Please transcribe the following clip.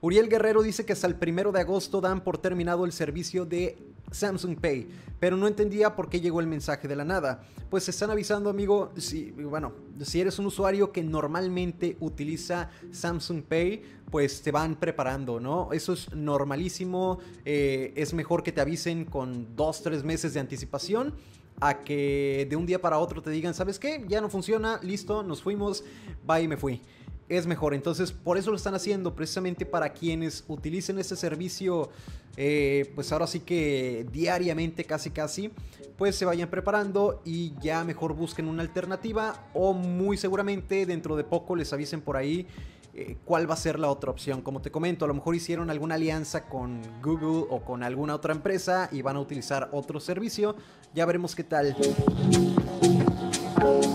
Uriel Guerrero dice que hasta el 1 de agosto dan por terminado el servicio de Samsung Pay, pero no entendía por qué llegó el mensaje de la nada. Pues se están avisando, amigo, si eres un usuario que normalmente utiliza Samsung Pay, pues te van preparando, ¿no? Eso es normalísimo, es mejor que te avisen con 2-3 meses de anticipación a que de un día para otro te digan, ¿sabes qué? Ya no funciona, listo, nos fuimos, bye, me fui. Es mejor, entonces por eso lo están haciendo, precisamente para quienes utilicen este servicio, pues ahora sí que diariamente casi, pues se vayan preparando y ya mejor busquen una alternativa, o muy seguramente dentro de poco les avisen por ahí cuál va a ser la otra opción. Como te comento, a lo mejor hicieron alguna alianza con Google o con alguna otra empresa y van a utilizar otro servicio, ya veremos qué tal.